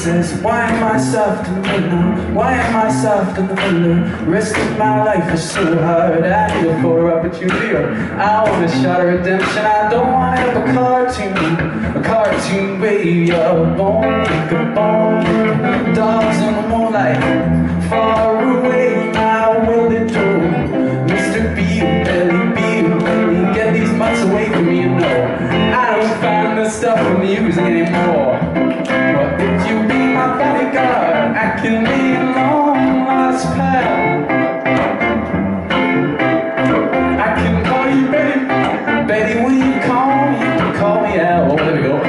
says, why am I soft in the middle? Why am I soft in the middle? Rest of my life is so hard. I need a poor opportunity, or I want a shot of redemption. I don't want it up a cartoon baby. A bone, dogs in the moonlight, far away. I will adore Mr. Belly, get these mutts away from me. You know, I don't find this stuff amusing anymore. But if you be my bodyguard, I can be a long lost pal. I can call you Betty, Betty when you call me, you can call me Al. Oh, there we go.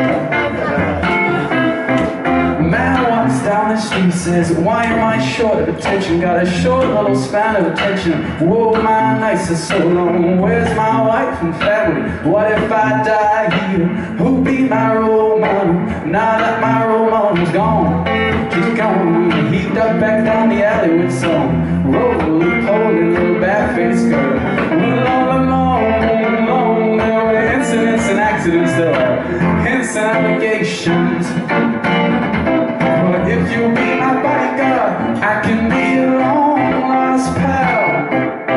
Man walks down the street, says, why am I short of attention? Got a short little span of attention. Whoa, my nights are so long. Where's my wife and family? What if I die here? Who'll be my role model? Now that my role model's gone, she's gone. Heaved up back down the alley with some roly-poly little bat-faced girl. Well, all along, there were incidents and accidents, there were hints and allegations. But if you'll be my bodyguard, I can be a long-lost pal.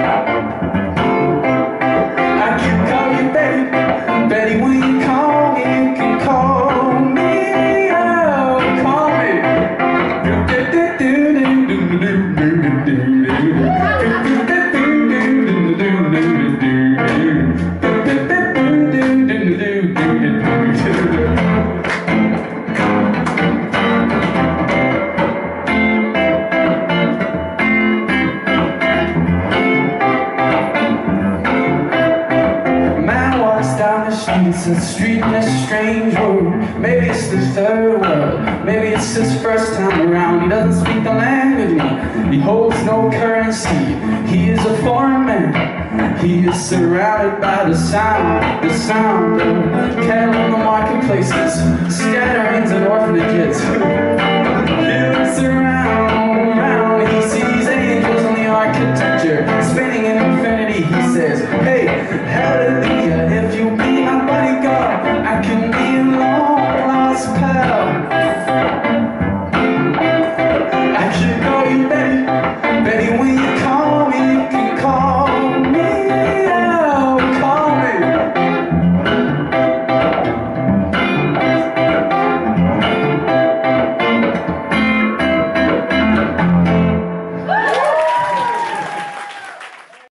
I can call you Betty, Betty when you call me, you can call me out, call me. It's a street in a strange world. Maybe it's the third world. Maybe it's his first time around. He doesn't speak the language. He holds no currency. He is a foreign man. He is surrounded by the sound of cattle in the marketplaces, scatterings and orphanages. He is surrounded